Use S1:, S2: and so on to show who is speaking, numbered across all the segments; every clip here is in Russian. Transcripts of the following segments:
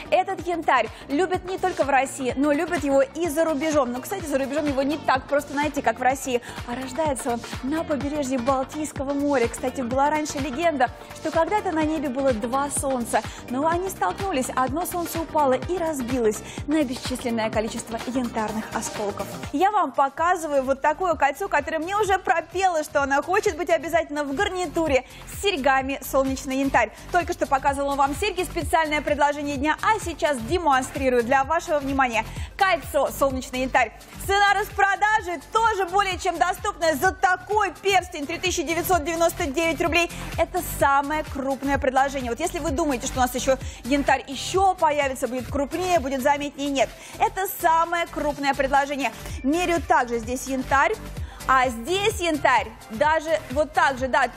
S1: Этот янтарь любят не только в России, но любят его и за рубежом. Но, кстати, за рубежом его не так просто найти, как в России. А рождается он на побережье Балтийского моря. Кстати, была раньше легенда, что когда-то на небе было два солнца. Но они столкнулись, одно солнце упало и разбилось на бесчисленное количество янтарных осколков. Я вам показываю вот такое кольцо, которое мне уже пропело, что она хочет быть обязательно в гарнитуре с серьгами «Солнечный янтарь». Только что показывала вам серьги, специальное предложение дня, а сейчас демонстрирую для вашего внимания кольцо «Солнечный янтарь». Цена распродажи тоже более чем доступная. За такой перстень 3999 рублей. Это самое крупное предложение. Вот если вы думаете, что у нас еще янтарь еще появится, будет крупнее, будет заметнее, нет. Это самое крупное предложение. Меряю также здесь янтарь, а здесь янтарь даже вот так же, да,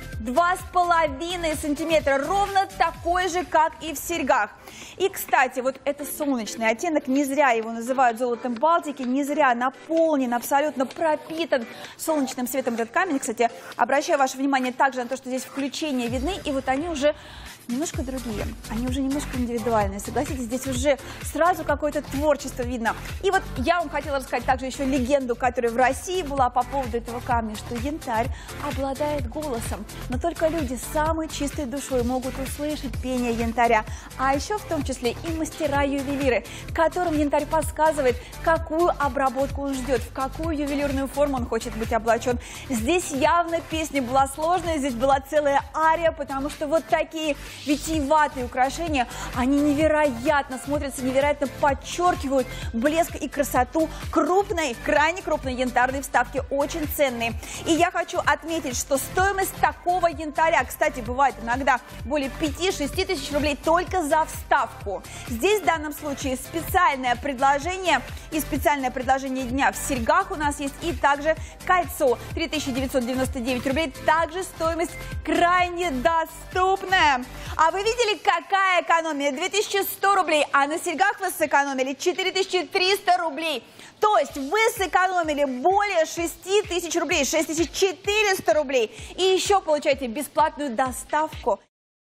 S1: 2,5 сантиметра, ровно такой же, как и в серьгах. И, кстати, вот это солнечный оттенок, не зря его называют золотом Балтики, не зря наполнен, абсолютно пропитан солнечным светом этот камень. Кстати, обращаю ваше внимание также на то, что здесь включения видны, и вот они уже немножко другие, они уже немножко индивидуальные, согласитесь, здесь уже сразу какое-то творчество видно. И вот я вам хотела рассказать также еще легенду, которая в России была по поводу этого камня, что янтарь обладает голосом, но только люди с самой чистой душой могут услышать пение янтаря, а еще в том числе и мастера-ювелиры, которым янтарь подсказывает, какую обработку он ждет, в какую ювелирную форму он хочет быть облачен. Здесь явно песня была сложная, здесь была целая ария, потому что вот такие витиеватые украшения, они невероятно смотрятся, невероятно подчеркивают блеск и красоту крупной, крайне крупной янтарной вставки, очень ценные. И я хочу отметить, что стоимость такого янтаря, кстати, бывает иногда более 5-6 тысяч рублей только за вставку. Здесь в данном случае специальное предложение и специальное предложение дня в серьгах у нас есть, и также кольцо 3999 рублей, также стоимость крайне доступная. А вы видели, какая экономия? 2100 рублей, а на серьгах вы сэкономили 4300 рублей. То есть вы сэкономили более 6000 рублей, 6400 рублей. И еще получаете бесплатную доставку.